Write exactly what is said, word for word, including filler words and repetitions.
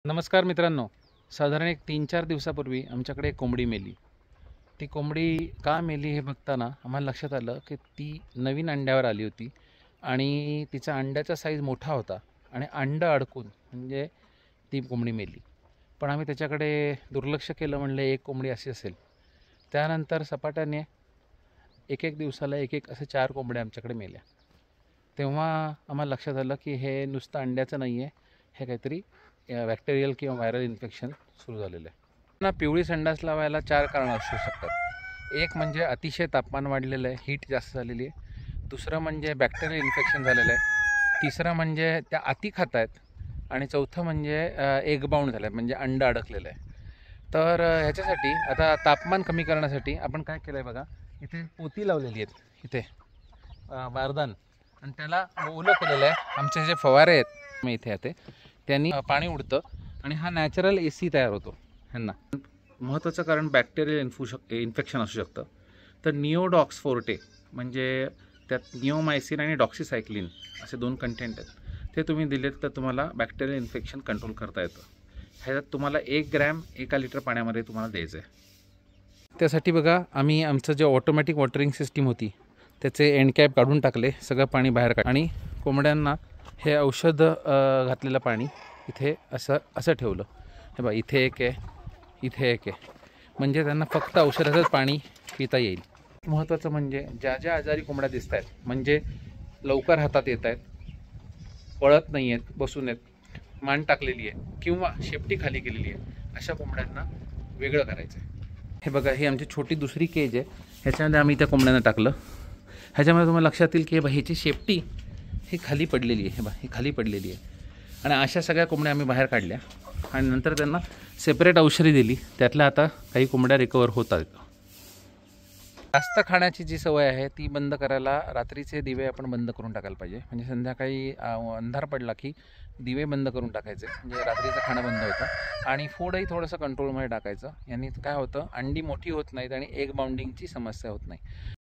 नमस्कार मित्रांनो. साधारण एक तीन चार दिवसापूर्वी आमच्याकडे एक कोंबडी मेली. ती कोंबडी का मेली हे बघताना आम्हाला लक्षात आलं की ती नवीन अंड्यावर आली होती आणि तिचा अंड्याचा साईज मोठा होता आणि अंडं अडकून म्हणजे ती कोंबडी मेली. पण आम्ही त्याच्याकडे दुर्लक्ष केलं, म्हणलं एक कोंबडी अशी असेल. त्यानंतर सपाट्याने एक एक दिवसाला एक एक असे चार कोंबड्या आमच्याकडे मेल्या. तेव्हा आम्हाला लक्षात आलं की हे नुसतं अंड्याचं नाही आहे, हे काहीतरी बॅक्टेरियल किंवा व्हायरल इन्फेक्शन सुरू झालेलं आहे. ना पिवळी संडास लावायला चार कारणं असू शकतात. एक म्हणजे अतिशय तापमान वाढलेलं आहे, हीट जास्त झालेली आहे. दुसरं म्हणजे बॅक्टेरियल इन्फेक्शन झालेलं आहे. तिसरं म्हणजे त्या अति खात आहेत. आणि चौथं म्हणजे एग बाउंड झालं आहे, म्हणजे अंडं अडकलेलं आहे. तर ह्याच्यासाठी आता तापमान कमी करण्यासाठी आपण काय केलं आहे बघा, इथे पोती लावलेली आहेत, इथे बारदान, आणि त्याला ओलं केलेलं आहे. आमचे जे फवारे आहेत मी इथे येते त्यांनी पाणी उडतं आणि हा नॅचरल ए सी तयार होतो ह्यांना. महत्त्वाचं कारण बॅक्टेरियल इन्फू शक इन्फेक्शन असू शकतं. तर निओडॉक्स फोर्टे म्हणजे त्यात निओमायसिन आणि डॉक्सीसायक्लिन असे दोन कंटेंट आहेत. ते तुम्ही दिलेत तर तुम्हाला बॅक्टेरियल इन्फेक्शन कंट्रोल करता येतं. ह्याच्यात तुम्हाला एक ग्रॅम एका लिटर पाण्यामध्ये तुम्हाला द्यायचं आहे. त्यासाठी बघा, आम्ही आमचं जे ऑटोमॅटिक वॉटरिंग सिस्टीम होती त्याचे एंड कॅप काढून टाकले, सगळं पाणी बाहेर काढ आणि कोंबड्यांना हे औषध घातलेलं पाणी इथे असं असं ठेवलं. हे बघा, इथे एक आहे, इथे एक आहे, म्हणजे त्यांना फक्त औषधाचंच पाणी पिता येईल. महत्त्वाचं म्हणजे ज्या ज्या आजारी कोंबड्या दिसत आहेत, म्हणजे लवकर हातात येत आहेत, पळत नाही आहेत, बसून आहेत, मान टाकलेली आहे किंवा शेपटी खाली केलेली आहे, अशा कोंबड्यांना वेगळं करायचं आहे. हे बघा, ही आमची छोटी दुसरी केज आहे, ह्याच्यामध्ये आम्ही त्या कोंबड्यांना टाकलं. ह्याच्यामध्ये तुम्हाला लक्षात येईल की हे बघा, ह्याची शेपटी ही खाली पडलेली आहे. हे बघा, ही खाली पडलेली आहे. आणि अशा सगळ्या कोंबड्या आम्ही बाहेर काढल्या आणि नंतर त्यांना सेपरेट औषधी दिली. त्यातल्या आता काही कोंबड्या रिकवर होतात. जास्त खाण्याची जी सवय आहे ती बंद करायला रात्रीचे दिवे आपण बंद करून टाकायला पाहिजे. म्हणजे संध्याकाळी अंधार पडला की दिवे बंद करून टाकायचे, म्हणजे रात्रीचं खाणं बंद होतं. आणि फूडही थोडंसं कंट्रोलमध्ये टाकायचं. यांनी काय होतं, अंडी मोठी होत नाहीत आणि एग बाउंडिंगची समस्या होत नाही.